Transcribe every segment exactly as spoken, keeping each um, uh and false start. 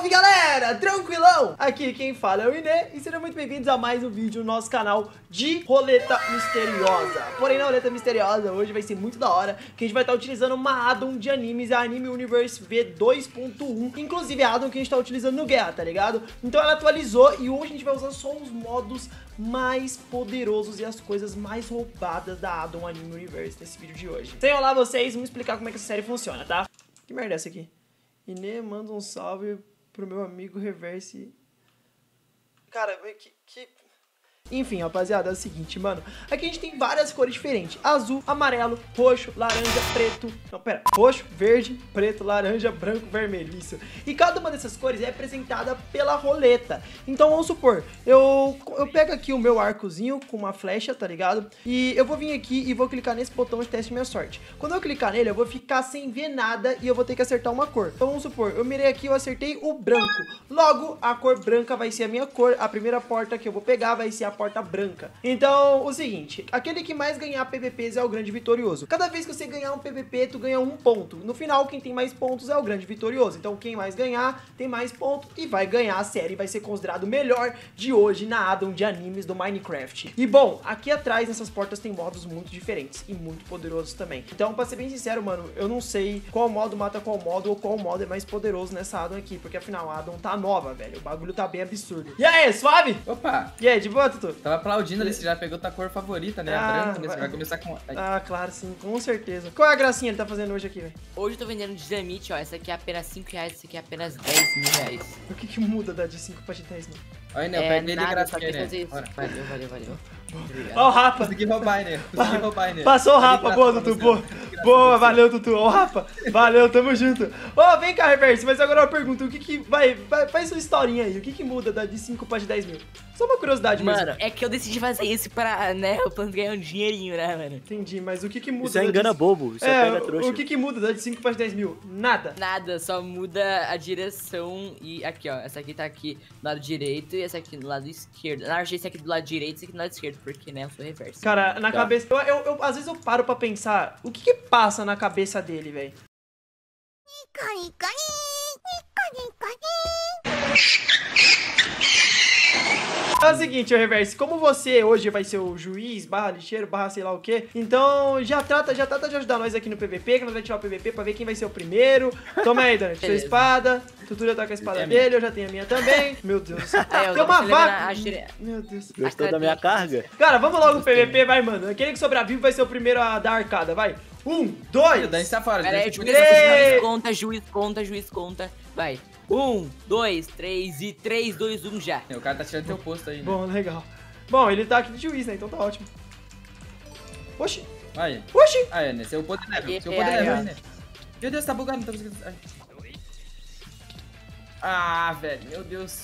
Salve galera, tranquilão? Aqui quem fala é o Inê e sejam muito bem-vindos a mais um vídeo no nosso canal de roleta misteriosa. Porém na roleta misteriosa hoje vai ser muito da hora, que a gente vai estar utilizando uma addon de animes, a Anime Universe V dois ponto um. Inclusive a addon que a gente está utilizando no Guerra, tá ligado? Então ela atualizou e hoje a gente vai usar só os modos mais poderosos e as coisas mais roubadas da addon Anime Universe nesse vídeo de hoje. Sem olá vocês, vamos explicar como é que essa série funciona, tá? Que merda é essa aqui? Inê manda um salve pro meu amigo Reverse. Cara, que... que... Enfim, rapaziada, é o seguinte, mano. Aqui a gente tem várias cores diferentes. Azul, amarelo, roxo, laranja, preto. Não, pera. Roxo, verde, preto, laranja, branco, vermelho. Isso. E cada uma dessas cores é representada pela roleta. Então, vamos supor, eu, eu pego aqui o meu arcozinho com uma flecha, tá ligado? E eu vou vir aqui e vou clicar nesse botão de teste minha sorte. Quando eu clicar nele, eu vou ficar sem ver nada e eu vou ter que acertar uma cor. Então, vamos supor, eu mirei aqui e eu acertei o branco. Logo, a cor branca vai ser a minha cor. A primeira porta que eu vou pegar vai ser a porta branca. Então, o seguinte, aquele que mais ganhar P V Ps é o grande vitorioso. Cada vez que você ganhar um P V P, tu ganha um ponto. No final, quem tem mais pontos é o grande vitorioso. Então, quem mais ganhar, tem mais pontos e vai ganhar a série. Vai ser considerado o melhor de hoje na addon de animes do Minecraft. E, bom, aqui atrás, nessas portas, tem modos muito diferentes e muito poderosos também. Então, pra ser bem sincero, mano, eu não sei qual modo mata qual modo ou qual modo é mais poderoso nessa addon aqui, porque, afinal, a addon tá nova, velho. O bagulho tá bem absurdo. E aí, suave? Opa! E aí, de boa, Tutu? Tava aplaudindo ali, você já pegou tua cor favorita, né? Ah, A branca, né? Você vai... vai começar com... Ah, claro, sim, com certeza. Qual é a gracinha que ele tá fazendo hoje aqui, velho? Hoje eu tô vendendo dinamite, ó. Essa aqui é apenas cinco reais, essa aqui é apenas dez mil reais. O que que muda da de cinco pra de dez, mano? Olha, né? Eu É, peguei ele nada, só gracinha, quer fazer né? isso. Bora. Valeu, valeu, valeu. Ó o Rapa. Consegui roubar, né? Consegui roubar, né? Passou o Rapa, boa, Tutu, boa. Boa, valeu, Tutu. Ó o Rapa. Valeu, tamo junto. Ó, vem cá, Reverse, mas agora eu pergunto, o que que... Vai, vai, faz sua historinha aí. O que que muda da de cinco pra de dez mil? Só uma curiosidade mesmo. Mano, é que eu decidi fazer isso pra, né, eu posso ganhar um dinheirinho, né, mano? Entendi, mas o que que muda... Isso é da engana de... bobo, isso é, É, pega trouxa. o que que muda da de cinco pra de dez mil? Nada. Nada, só muda a direção e aqui, ó. Essa aqui tá aqui do lado direito e essa aqui do lado esquerdo. Na verdade, esse aqui do lado direito e esse aqui do lado esquerdo, porque, né, eu sou reverso. Cara, na Tá. cabeça... Eu, eu, eu- às vezes eu paro pra pensar, o que que passa na cabeça dele, velho? É o seguinte, o Reverse, como você hoje vai ser o juiz, barra lixeiro, barra sei lá o que, então já trata, já trata de ajudar nós aqui no P V P, que nós vamos tirar o P V P pra ver quem vai ser o primeiro. Toma aí, Dani, sua Beleza. espada, Tutu já tá com a espada É a dele, eu já tenho a minha também. Meu Deus. Aí, ó, Tem uma você leva na- vaca. a dire- Meu Deus. Gostou da minha carga? Cara, vamos logo no P V P, vai, mano. Aquele que sobrevive vai ser o primeiro a dar arcada, vai. Um, dois, Ih, o Dani está fora. Pera aí, Dani juiz, Três. juiz conta, juiz conta, juiz conta. Vai. Um, dois, três e três, dois, um já. O cara tá tirando teu posto aí, né? Bom, legal. Bom, ele tá aqui de juiz, né? Então tá ótimo. Oxi, Aí. oxi. Ah, é, né? Seu poder level. Seu É, poder é, level é. aí, né? Meu Deus, tá bugado, não tô conseguindo... Ai. Ah, velho, meu Deus.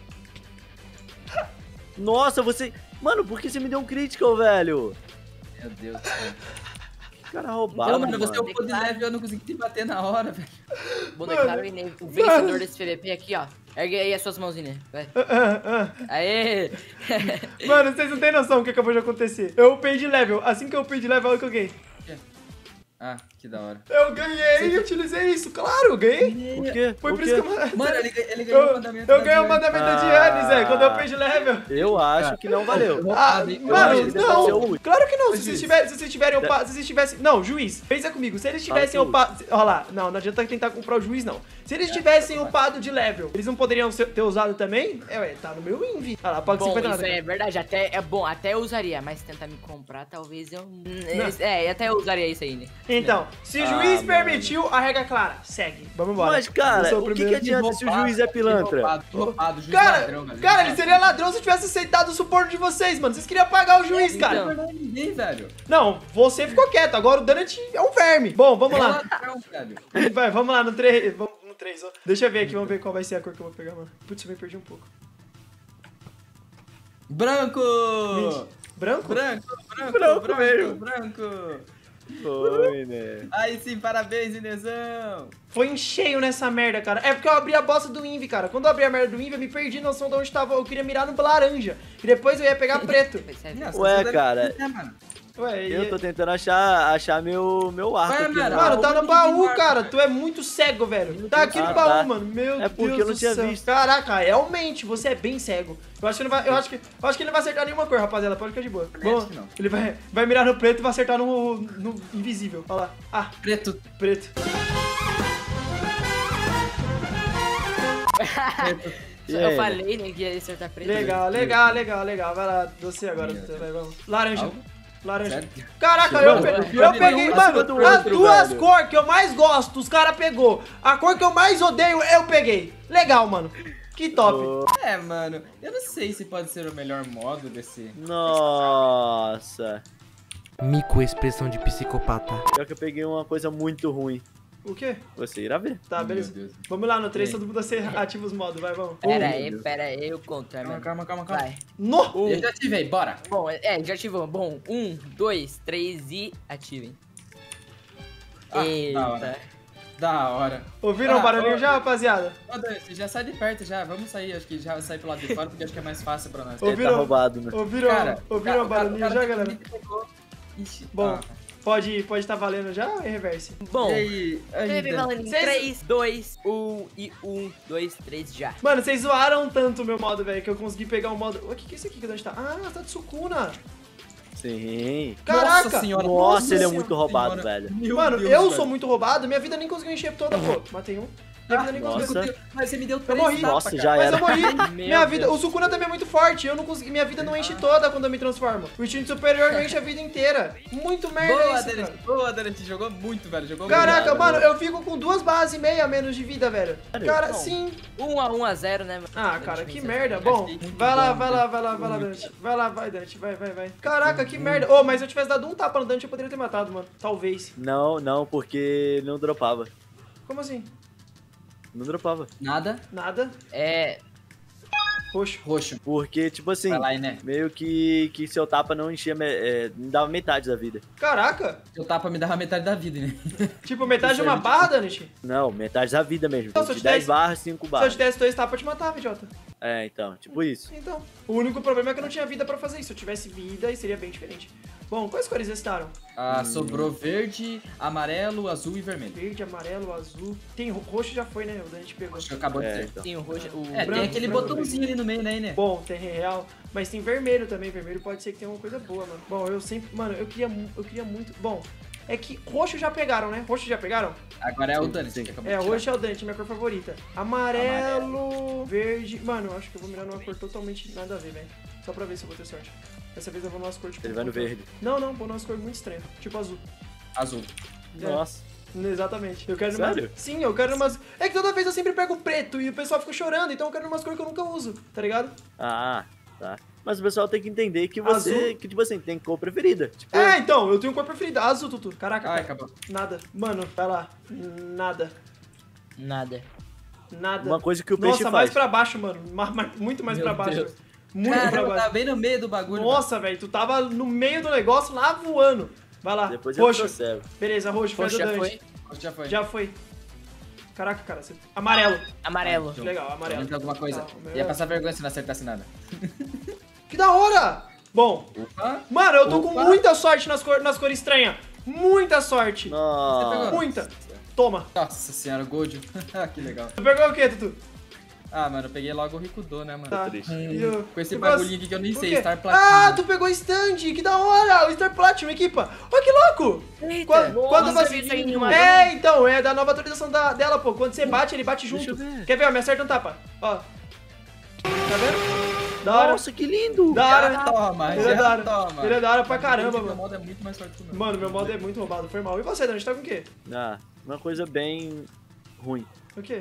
Nossa, você... Mano, por que você me deu um critical, velho? Meu Deus do céu. Cara roubado, Não, mano, você é o mano. poder level e eu não consegui te bater na hora, velho. Vou Mano, declarar o Inê, o vencedor desse P V P aqui, ó. Ergue aí as suas mãos, Inê. Vai. Ah, ah. Aê! Mano, vocês não têm noção do que acabou de acontecer. Eu upei de level. Assim que eu upei de level, olha o que eu ganhei. Ah, que da hora. Eu ganhei, eu utilizei isso. Claro, eu ganhei. Por quê? Foi por quê? isso que eu... Mano, ele, ele ganhou o Eu, mandamento eu da ganhei o Diana. mandamento da Ah. Diane, Zé, quando eu upei de level. Eu acho que não valeu. Ah, Eu mano, acho que deve ser o não, último. claro que não, se Juiz. vocês tiverem, se vocês tiverem upado, se vocês tivessem, não, juiz, pensa comigo, se eles tivessem Fala que upado, olha lá, não, não adianta tentar comprar o juiz não, se eles tivessem upado de level, eles não poderiam ser- ter usado também? É, ué, tá no meu invi, olha lá, paga Bom, cinquenta isso nada. é verdade, até é bom, até eu usaria, mas se tentar me comprar, talvez eu... É, até eu usaria isso aí, né? Então, se o Ah, juiz mano. permitiu, a regra é clara, segue, vamos embora. Mas, Eu cara, sou o que, que primeiro. adianta se o Roubado, juiz é pilantra? Roubado, roubado, juiz Cara, ladrão, velho. cara, ele seria ladrão se tivesse aceitado o suporte de vocês, mano, vocês queriam pagar o juiz, É, cara. Não é ninguém, velho. Não, você ficou quieto, agora o Donut é um verme. Bom, vamos É lá. ladrão, velho. Vai, vamos lá no três. Vamos no três, ó. Deixa eu ver aqui, vamos ver qual vai ser a cor que eu vou pegar, mano. Putz, eu me perdi um pouco. Branco! Branco? Branco, branco, Branco branco, mesmo. branco. Foi, né? Aí sim, parabéns, Inezão. Foi em cheio nessa merda, cara. É porque eu abri a bosta do Invi, cara. Quando eu abri a merda do Invi, eu me perdi noção de onde tava. Eu queria mirar no laranja. E depois eu ia pegar preto. Percebe? Nossa, Ué, você deve- cara. É, mano. Ué, e- Eu tô tentando achar, achar meu, meu arco Ué, aqui. mano, né? Mano, tá no Onde baú, que cara. Tu é muito cego, velho. Tá aqui no Ah, baú, tá. mano. Meu É porque Deus eu não do tinha céu. visto. Caraca, realmente, você é bem cego. Eu acho que ele vai, eu acho que, eu acho que ele não vai acertar nenhuma cor, rapaziada. Pode ficar de boa. Também Bom, acho que não. ele vai, vai mirar no preto e vai acertar no, no invisível. Olha lá. Ah, Preto. preto. Preto. E Eu aí? falei, né, que ia acertar preto. Legal, legal, legal, legal. Vai lá, você agora. Meu Deus. Vai, vamos. Laranja. Algo? Laranja. Sério? Caraca, Mano, eu, eu pe- peguei eu um peguei, acima mano, do as outro, duas velho. cores que eu mais gosto, os caras pegou. A cor que eu mais odeio, eu peguei. Legal, mano. Que top. É, mano, eu não sei se pode ser o melhor modo desse... Nossa. Mico, expressão de psicopata. Pior que eu peguei uma coisa muito ruim. O quê? Você irá ver. Tá, Meu beleza. Deus. Vamos lá no três, É. todo mundo ativa os modos, vai, vamos. Pera Um. aí, pera aí, eu conto, é, Calma, mano. calma, calma, calma. Vai. No! Eu já ativei, bora. Bom, é, já ativamos. Bom, um, dois, três e ativem. Ah, da Eita. hora. Da hora. Ouviram Ah, o barulhinho ó. já, rapaziada? Ô, Dan, você já sai de perto já, vamos sair, acho que já sai pro lado de fora, porque acho que é mais fácil pra nós. Ô, Ele Ouviram? tá roubado, né? Ouviram, Cara, ouviram o cara, barulhinho cara já, que galera? me pegou. Ixi, Bom, ah. pode estar pode tá valendo já ou em reverse? Bom, E aí? Aí, teve Dan? valendo em Vocês- três, dois, um e um, dois, três já. Mano, vocês zoaram tanto o meu modo, velho, que eu consegui pegar um modo... O que que é isso aqui que a gente tá? Ah, tá de Sukuna. Sim. Caraca! Nossa senhora. Nossa, ele é Senhora. muito roubado, Senhora. velho. Meu Mano, Deus, eu velho. sou muito roubado, minha vida nem conseguiu encher toda, pô. Matei um. Minha vida nem Ah, conseguiu. Nossa. Mas você me deu três morri. tapas, Nossa, cara. já Mas era. eu morri. Meu minha vida, Deus. o Sukuna também é muito forte. Eu não consegui, minha vida não enche toda quando eu me transformo. O instinto superior não enche a vida inteira. Muito merda Boa, isso, Aderente. cara. Boa, Aderente. Jogou muito, velho. Jogou Caraca, Obrigado, mano, velho. eu fico com duas bases e meia a menos de vida, velho. Sério? Cara, Não. sim. Um a um a zero, né, mano? Ah, cara, que Deixa eu merda. ver. Bom, Achei muito vai lá, bom, vai lá, vai lá, vai lá, Dante. Vai lá, vai, Dante. Vai, vai, vai. Caraca, que merda. Ô, mas se eu tivesse dado um tapa no Dante, eu poderia ter matado, mano. Talvez. Não, não, porque não dropava. Como assim? Não dropava. Nada. Nada. É, Roxo. Roxo. Porque, tipo assim, Vai lá, Iné. meio que, que seu tapa não enchia, me- é, não dava metade da vida. Caraca. Seu tapa me dava metade da vida, né? Tipo, metade de Isso uma aí, barra, Dante? Não, metade da vida mesmo. Não, se eu de te dez desse- barras, cinco Se eu barras. te desse dois tapas, eu te matava, idiota. É, então, tipo isso. Então, o único problema é que eu não tinha vida pra fazer isso. Se eu tivesse vida, aí seria bem diferente. Bom, quais cores restaram? Ah, sobrou verde, amarelo, azul e vermelho. Verde, amarelo, azul. Tem ro- roxo já foi, né? O Dante pegou. Roxo acabou de É, ter. então. tem o roxo, o É, branco, tem aquele branco, botãozinho ali no meio, né, Iné? Bom, tem real, mas tem vermelho também. Vermelho pode ser que tenha uma coisa boa, mano. Bom, eu sempre, mano, eu queria, mu- eu queria muito. Bom, é que roxo já pegaram, né? Roxo já pegaram? Agora é o Sim, Dani, sim. que acabou É, de tirar. roxo é o Dante, minha cor favorita. Amarelo, verde. Mano, eu acho que eu vou mirar numa cor totalmente nada a ver, velho. Só pra ver se eu vou ter sorte. Dessa vez eu vou numa cor tipo. Ele vai no verde. Não, não, vou numa cor muito estranha. Tipo azul. Azul. É. Nossa. Exatamente. Eu quero numa... Sério? Sim, eu quero umas. É que toda vez eu sempre pego preto e o pessoal fica chorando, então eu quero umas cores que eu nunca uso, tá ligado? Ah, tá. Mas o pessoal tem que entender que você, Azul. que tipo assim, tem cor preferida. Tipo, É, então, eu tenho cor preferida. Azul, Tutu. Caraca, Ai, cara. acabou. Nada. Mano, vai lá. Nada. nada. Nada. uma coisa que o peixe Nossa, mais faz. pra baixo, mano. Ma- ma- muito mais Meu pra baixo. Deus. velho. Muito pra Caramba, baixo. tá bem no meio do bagulho. Nossa, velho, tu tava no meio do negócio lá voando. Vai lá. Depois eu roxo. tô cego. Beleza, roxo, faz Roxo o já Dante. foi. velho. Já foi. Já foi. Caraca, cara. Você... Amarelo. Amarelo. Ah, Legal, amarelo. Lembra alguma coisa? Tá, o meu Ia é- passar vergonha se não acertasse nada. Que da hora! Bom, Opa! mano, eu tô com Opa. muita sorte nas, cor, nas cores estranhas. Muita sorte. Nossa. Muita. Toma. Nossa senhora, Gold. que legal. Tu pegou o quê, Tutu? Ah, mano, eu peguei logo o Rikudo, né, mano? Tá. triste. E o- Com esse tu bagulhinho gosta- aqui que eu nem o sei, quê? Star Platinum. Ah, tu pegou stand, que da hora! O Star Platinum, equipa. Olha que louco! Eita, Quando, nossa, quando nunca você... vi isso aí em nenhuma É, então, é da nova atualização da, dela, pô. Quando você bate, ele bate junto. eu ver. Quer ver, ó, me acerta um tapa. Ó. Tá vendo? Da hora. Nossa, que lindo. Da hora. Já toma, Ele é da já hora. toma. Ele é da hora pra caramba, Meu mano. modo é muito mais forte que o meu. Mano, meu modo é muito roubado, foi mal. E você, Dani, tá com o quê? Ah, uma coisa bem ruim. O quê?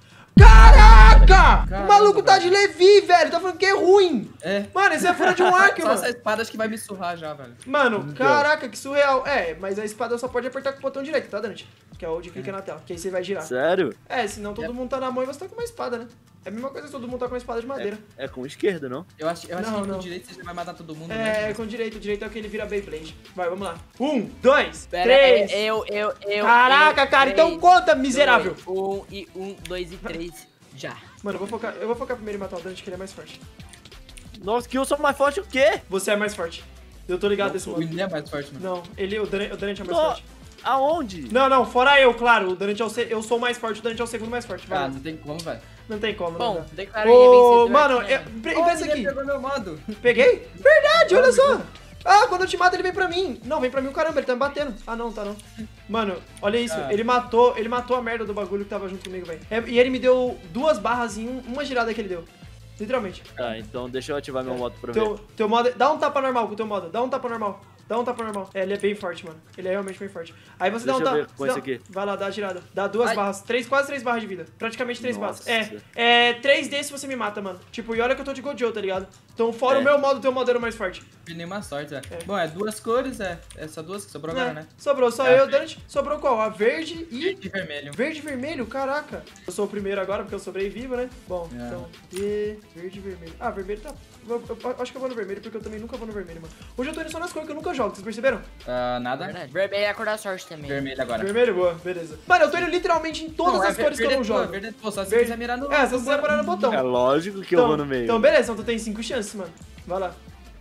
Caraca! Caramba, O maluco tá velho. de Levi, velho. Tá falando que é ruim. É. Mano, esse é fora de um arco, Só mano. essa espada acho que vai me surrar já, velho. Mano, Então. caraca, que surreal. É, mas a espada só pode apertar com o botão direito, tá, Dante? Que é o de clique na tela, que aí você vai girar. Sério? É, senão todo mundo tá na mão e você tá com uma espada, né? É a mesma coisa se todo mundo tá com uma espada de madeira. É com esquerda, não? Eu acho, eu acho Não, que não. com direito você já vai matar todo mundo, É, né? com direito. O direito é o que ele vira Beyblade. Vai, vamos lá. Um, dois, Pera três. aí, eu, eu, eu. Caraca, eu, cara, três, então conta, miserável. dois, um e um, dois e três, já. Mano, eu vou focar, eu vou focar primeiro em matar o Dante, que ele é mais forte. Nossa, que eu sou mais forte o quê? Você é mais forte. Eu tô ligado Não, desse o modo. Iné é mais forte, mano. Não, ele, o Dante, o Dante é mais Nó- forte. Aonde? Não, não, fora eu, claro. O Dante é o se... Eu sou o mais forte, o Dante é o segundo mais forte. Ah, Vai. não tem como, velho. Não tem como, não Bom, dá. declara o Iné Ô, vencedor. mano, aqui, eu, né? pre- Ó, pensa o Iné aqui. pegou meu modo. Peguei? Verdade, olha só. Ah, quando eu te mato, ele vem pra mim. Não, vem pra mim o caramba, ele tá me batendo. Ah, não, tá não. Mano, olha isso. Ah. Ele matou, ele matou a merda do bagulho que tava junto comigo, velho. É, e ele me deu duas barras em um- uma girada que ele deu. Literalmente. Tá, então deixa eu ativar meu modo pra ver. Teu, teu modo. Dá um tapa normal com o teu modo. Dá um tapa normal. Dá um tapa normal. É, ele é bem forte, mano. Ele é realmente bem forte. Aí você Deixa dá um eu tapa. ver com você esse dá- aqui. Vai lá, dá a girada. Dá duas Ai. barras. Três, quase três barras de vida. Praticamente três Nossa. barras. É. É. Três D se você me mata, mano. Tipo, e olha que eu tô de Gojo, tá ligado? Então, fora É. o meu modo, o teu modo era o mais forte. Fiz nenhuma sorte, é. É. Bom, é duas cores, é. É só duas que sobrou agora, É, né? sobrou só É, eu, verde. Dante. Sobrou qual? A verde e. E vermelho. Verde e vermelho? Caraca. Eu sou o primeiro agora porque eu sobrevivo, né? Bom, É. então. E. Verde e vermelho. Ah, vermelho tá. Eu, eu- eu acho que eu vou no vermelho porque eu também nunca vou no vermelho, mano. Hoje eu tô indo só nas cores que eu nunca jogo, vocês perceberam? Ah, nada. Verdade. Vermelho é a cor da sorte também. Vermelho agora. Vermelho, boa, beleza. Mano, eu tô indo literalmente em todas Não, é as cores que eu verde não é tua, jogo. Verde é tua, só se Verde- quiser mirar no... É, só se você parar no botão. É lógico que então, eu vou no meio. Então, beleza, então tu tem cinco chances, mano. Vai lá.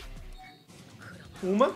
Uma.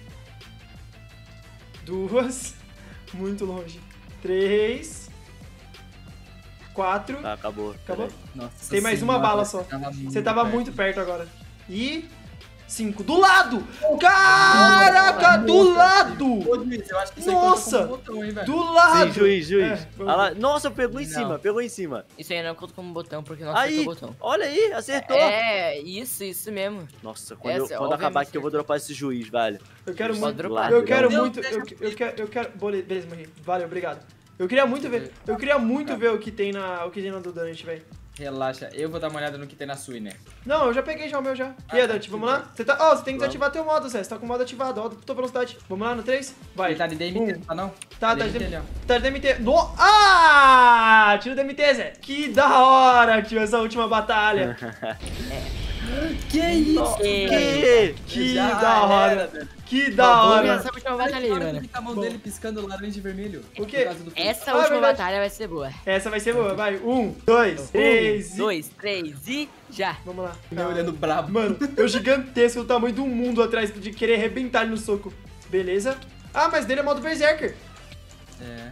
Duas. Muito longe. Três. Quatro. Tá, acabou. Acabou? Peraí. Nossa Tem mais uma senhora, bala só. tava Você tava perto. muito perto agora. E. Cinco. Do lado! Caraca, do Nossa, lado! Ô, Luiz, eu acho que isso aí Nossa! conta como botão, hein, velho? Do lado! Sim, juiz, juiz. É, vamos Ah lá, ver. nossa, pegou em Não. cima, pegou em cima. Isso aí não conta como botão, porque não Aí, acertou o botão. olha aí, acertou. É, isso, isso mesmo. Nossa, quando, eu- Essa, quando acabar obviamente. aqui eu vou dropar esse juiz, velho. Eu quero Só muito. dropar. Eu quero Meu muito. Deus, Eu, eu quero. Eu quero. bole- Beleza, morri. Valeu, obrigado. Eu queria muito ver. Eu queria muito ver o que tem na. O que tem na do Dante, velho. Relaxa, eu vou dar uma olhada no que tem na sua, né? Não, eu já peguei já o meu já. Ah, E aí, Dante, vamos lá? Você tá. Ó, você tem que Vamos. desativar teu modo, Zé. Você tá com o modo ativado, ó, tua velocidade. Vamos lá no três? Vai. Ele tá de D M T, Um. tá não? Tá, tá de D M T ali, D M T. ó. Tá de D M T. No... Ah! Tira o D M T, Zé. Que da hora, tio, essa última batalha. Que isso? E... Que? Que Já da hora. era, velho. Que da Vamos hora. essa última batalha aí, Olha mano. que tá a mão dele piscando laranja e vermelho. O quê? Por causa do fio. Essa Ah, última verdade. batalha vai ser boa. Essa vai ser boa, vai. Um, dois, três Um, e. dois, três e já. Vamos lá. Ele olhando brabo. Mano, eu gigantesco, o tamanho do mundo atrás de querer arrebentar ele no soco. Beleza. Ah, mas dele é modo Berserker. É.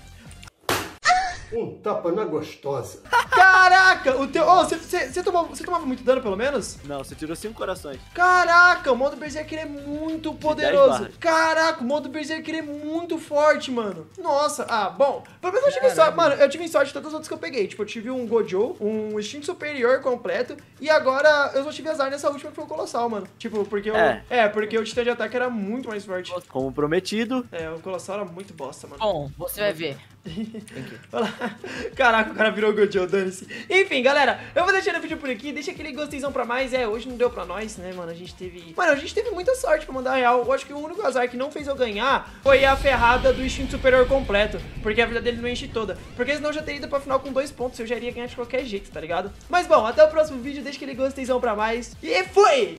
Um tapa na gostosa. Caraca, o teu... Ô, você tomava, você tomava muito dano, pelo menos? Não, você tirou cinco corações. Caraca, o modo Berserker é muito dez poderoso. barras. Caraca, o modo Berserker é muito forte, mano. Nossa, ah, bom. Pelo menos eu tive Caralho. sorte, mano, eu tive sorte de todas as outras que eu peguei. Tipo, eu tive um Gojo, um instinto superior completo, e agora eu só tive azar nessa última que foi o Colossal, mano. Tipo, porque eu... É. É, porque o Titã de Ataque era muito mais forte. Como prometido. É, o Colossal era muito bosta, mano. Bom, você vai ver. Olha lá. Caraca, o cara virou Gojo, dane-se. Enfim, galera, eu vou deixando o vídeo por aqui. Deixa aquele gostezão pra mais. É, hoje não deu pra nós, né, mano? A gente teve... Mano, a gente teve muita sorte pra mandar real. Eu acho que o único azar que não fez eu ganhar foi a ferrada do instinto superior completo. Porque a vida dele não enche toda. Porque senão eu já teria ido pra final com dois pontos. Eu já iria ganhar de qualquer jeito, tá ligado? Mas bom, até o próximo vídeo. Deixa aquele gostezão pra mais. E fui!